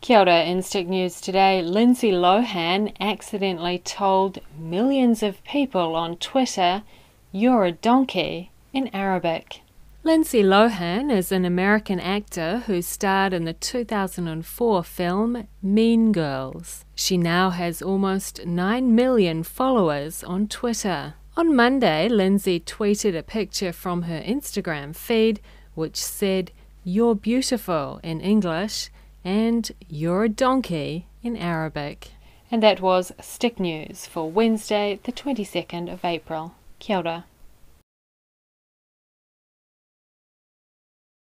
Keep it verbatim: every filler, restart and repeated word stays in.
Kia ora, in Stick News today, Lindsay Lohan accidentally told millions of people on Twitter, "You're a donkey," in Arabic. Lindsay Lohan is an American actor who starred in the two thousand four film Mean Girls. She now has almost nine million followers on Twitter. On Monday, Lindsay tweeted a picture from her Instagram feed which said, "You're beautiful" in English and "You're a donkey" in Arabic. And that was Stick News for Wednesday, the twenty-second of April. Kia ora.